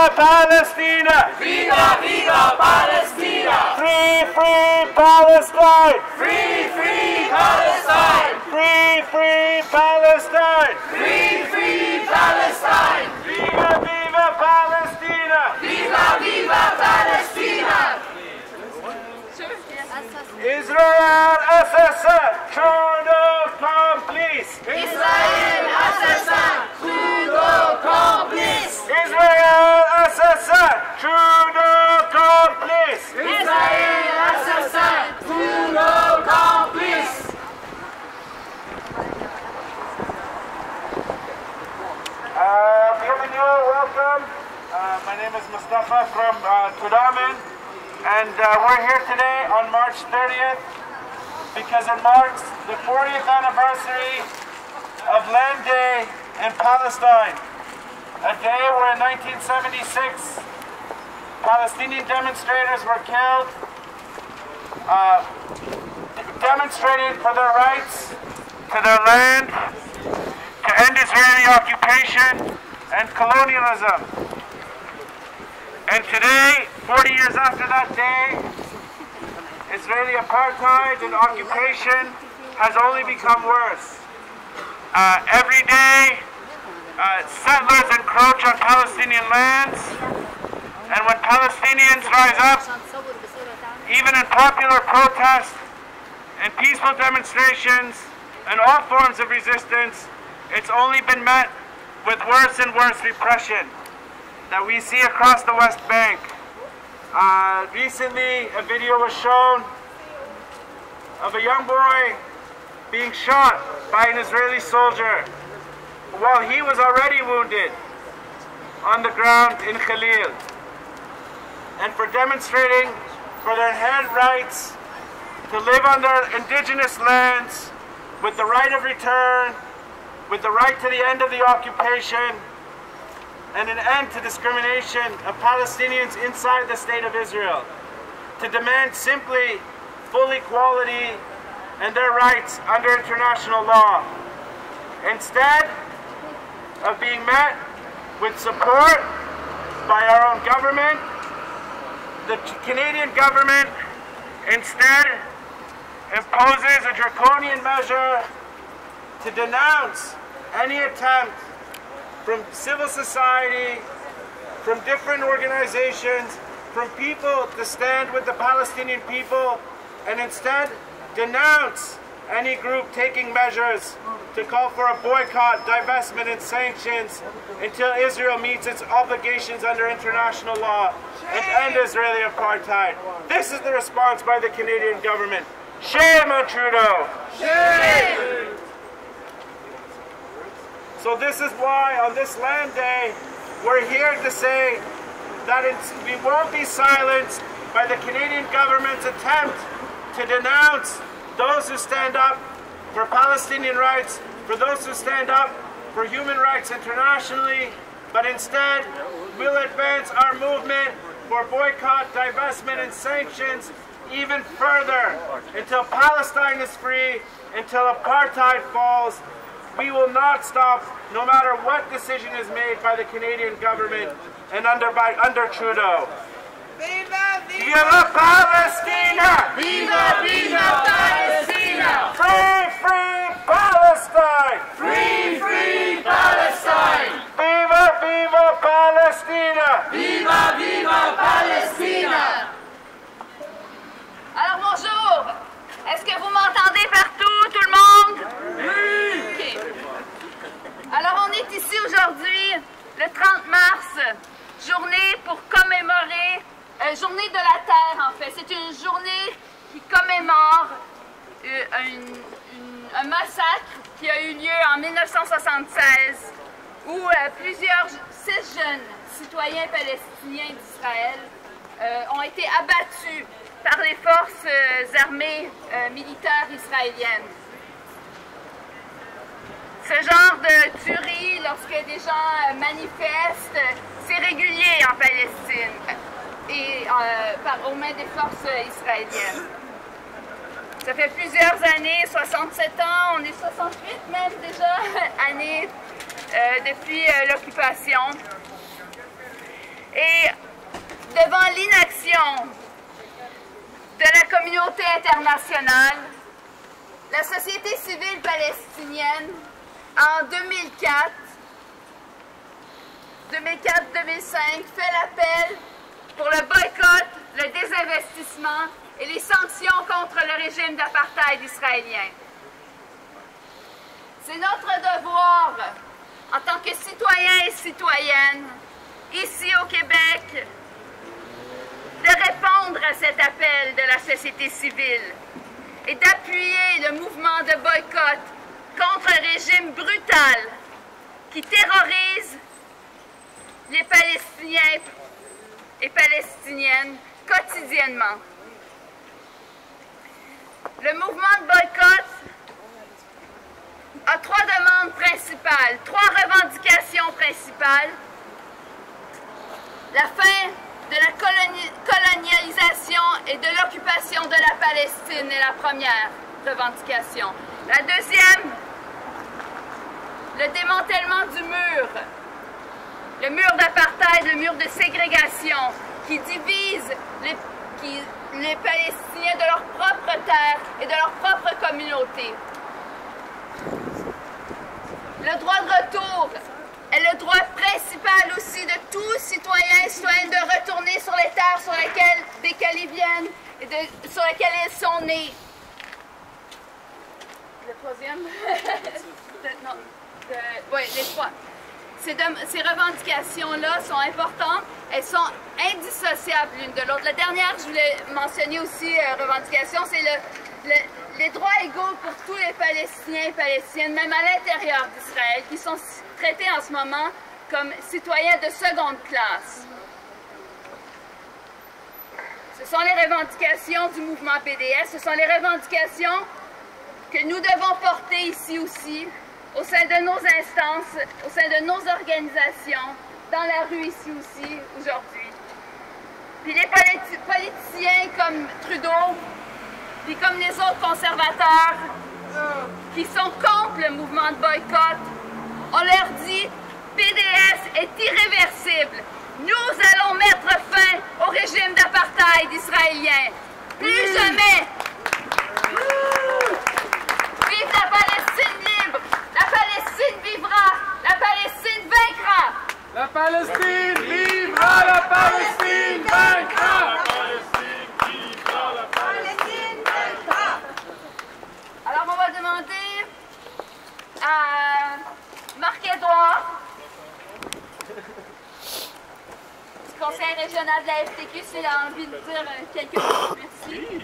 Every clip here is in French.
viva Palestina! Viva, viva Palestina! Free, free Palestine! Free, free Palestine! Free, free Palestine! Free, free Palestine! Viva, viva Palestina! Viva, viva Palestina! Israel assassin, Trudeau complice! Israël assassin, Trudeau complice! Israel assassin, Trudeau complice! Israël assassin, Trudeau complice! Bienvenue, welcome. My name is Mustafa from Tudaman, and we're here today on March 30th because it marks the 40th anniversary of Land Day in Palestine, a day where in 1976 Palestinian demonstrators were killed, demonstrating for their rights to their land, to end Israeli occupation and colonialism. And today, 40 years after that day, Israeli apartheid and occupation has only become worse. Every day, settlers encroach on Palestinian lands, and when Palestinians rise up, even in popular protest and peaceful demonstrations and all forms of resistance, it's only been met with worse and worse repression that we see across the West Bank. Recently, a video was shown of a young boy being shot by an Israeli soldier while he was already wounded on the ground in Khalil. And for demonstrating for their inherent rights to live on their indigenous lands with the right of return, with the right to the end of the occupation, and an end to discrimination of Palestinians inside the State of Israel, to demand simply full equality and their rights under international law, instead of being met with support by our own government. The Canadian government instead imposes a draconian measure to denounce any attempt from civil society, from different organizations, from people to stand with the Palestinian people, and instead denounce any group taking measures to call for a boycott, divestment, and sanctions until Israel meets its obligations under international law and end Israeli apartheid. This is the response by the Canadian government. Shame on Trudeau! Shame! So this is why on this Land Day, we're here to say that we won't be silenced by the Canadian government's attempt to denounce those who stand up for Palestinian rights, for those who stand up for human rights internationally, but instead we'll advance our movement for boycott, divestment, and sanctions even further until Palestine is free, until apartheid falls. We will not stop, no matter what decision is made by the Canadian government and under Trudeau. Viva, Viva Palestina! Viva, viva Palestina! Free, free Palestine! Free, free Palestine! Viva, viva Palestina! Viva, viva Palestina! Alors bonjour, est-ce que vous m'entendez partout, tout le monde? Oui! OK. Alors on est ici aujourd'hui, le 30 mars, journée pour commémorer, journée de la Terre en fait. C'est une journée qui commémore un massacre qui a eu lieu en 1976 où 6 jeunes citoyens palestiniens d'Israël ont été abattus par les forces armées militaires israéliennes. Ce genre de tuerie, lorsque des gens manifestent, c'est régulier en Palestine et aux mains des forces israéliennes. Ça fait plusieurs années, 67 ans, on est 68 même déjà années depuis l'occupation. Et devant l'inaction de la communauté internationale, la société civile palestinienne, en 2004-2005, fait l'appel pour le boycott, le désinvestissement et les sanctions contre le régime d'apartheid israélien. C'est notre devoir, en tant que citoyens et citoyennes, ici au Québec, de répondre à cet appel de la société civile et d'appuyer le mouvement de boycott contre un régime brutal qui terrorise les Palestiniens et Palestiniennes quotidiennement. Le mouvement de boycott a trois demandes principales, trois revendications principales. La fin de la colonialisation et de l'occupation de la Palestine est la première revendication. La deuxième, le démantèlement du mur. Le mur d'apartheid, le mur de ségrégation qui divise les Palestiniens de leur propre terre et de leur propre communauté. Le droit de retour est le droit principal aussi de tout citoyen et citoyenne de retourner sur les terres desquelles ils viennent et sur lesquelles ils sont nés. Le troisième? Non. Oui, les trois. Ces revendications-là sont importantes, elles sont indissociables l'une de l'autre. La dernière, je voulais mentionner aussi, revendication, c'est les droits égaux pour tous les Palestiniens et Palestiniennes, même à l'intérieur d'Israël, qui sont traités en ce moment comme citoyens de seconde classe. Ce sont les revendications du mouvement PDS, ce sont les revendications que nous devons porter ici aussi, au sein de nos instances, au sein de nos organisations, dans la rue ici aussi, aujourd'hui. Puis les politiciens comme Trudeau, puis comme les autres conservateurs qui sont contre le mouvement de boycott, on leur dit « PDS est irréversible. Nous allons mettre fin au régime d'apartheid israélien. Plus jamais! Vive la Palestine libre! La Palestine vivra! La Palestine vaincra! La Palestine vivra! La Palestine vaincra! Alors on va demander à Marc-Édouard du Conseil régional de la FTQ s'il a envie de dire quelques mots. Merci.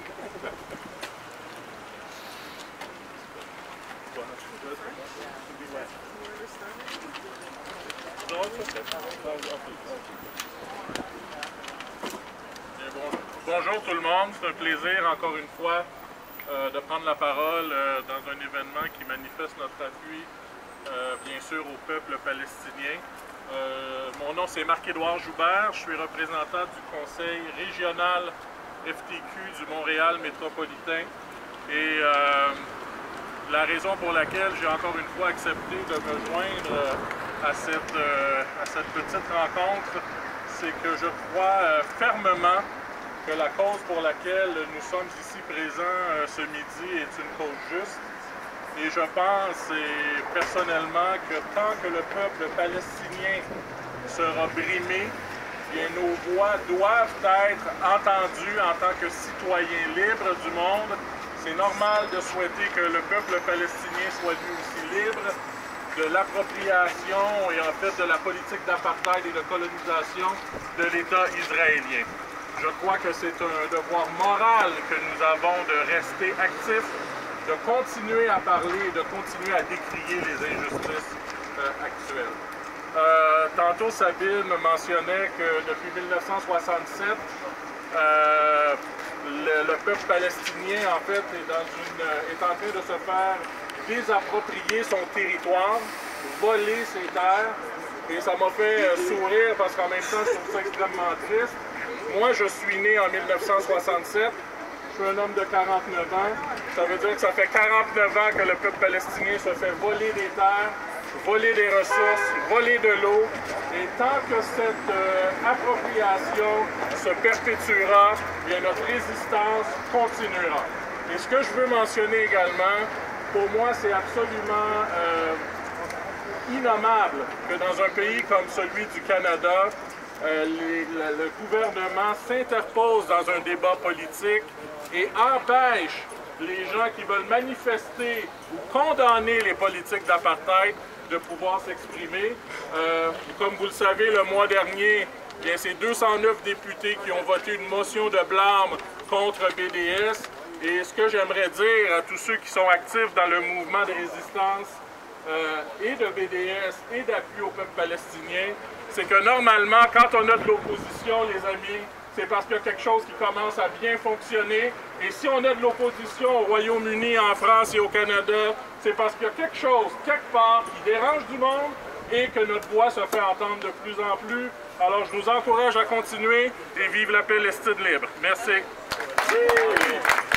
Bonjour tout le monde, c'est un plaisir encore une fois de prendre la parole dans un événement qui manifeste notre appui bien sûr au peuple palestinien. Mon nom c'est Marc-Édouard Joubert, je suis représentant du Conseil régional FTQ du Montréal métropolitain et la raison pour laquelle j'ai encore une fois accepté de me joindre à cette petite rencontre, c'est que je crois fermement que la cause pour laquelle nous sommes ici présents ce midi est une cause juste. Et je pense personnellement que tant que le peuple palestinien sera brimé, bien, nos voix doivent être entendues en tant que citoyens libres du monde. C'est normal de souhaiter que le peuple palestinien soit lui aussi libre de l'appropriation et en fait de la politique d'apartheid et de colonisation de l'État israélien. Je crois que c'est un devoir moral que nous avons de rester actifs, de continuer à parler, de continuer à décrier les injustices actuelles. Tantôt, Sabine mentionnait que depuis 1967, le peuple palestinien, en fait, est en train de se faire désapproprier son territoire, voler ses terres. Et ça m'a fait sourire parce qu'en même temps, je trouve ça extrêmement triste. Moi, je suis né en 1967. Je suis un homme de 49 ans. Ça veut dire que ça fait 49 ans que le peuple palestinien se fait voler des terres, voler des ressources, voler de l'eau. Et tant que cette appropriation se perpétuera, bien, notre résistance continuera. Et ce que je veux mentionner également, pour moi, c'est absolument innommable que dans un pays comme celui du Canada, le gouvernement s'interpose dans un débat politique et empêche les gens qui veulent manifester ou condamner les politiques d'apartheid de pouvoir s'exprimer. Comme vous le savez, le mois dernier, bien, c'est 209 députés qui ont voté une motion de blâme contre BDS. Et ce que j'aimerais dire à tous ceux qui sont actifs dans le mouvement de résistance et de BDS et d'appui au peuple palestinien, c'est que normalement, quand on a de l'opposition, les amis, c'est parce qu'il y a quelque chose qui commence à bien fonctionner. Et si on a de l'opposition au Royaume-Uni, en France et au Canada, c'est parce qu'il y a quelque chose, quelque part, qui dérange du monde et que notre voix se fait entendre de plus en plus. Alors, je vous encourage à continuer et vive la Palestine libre. Merci.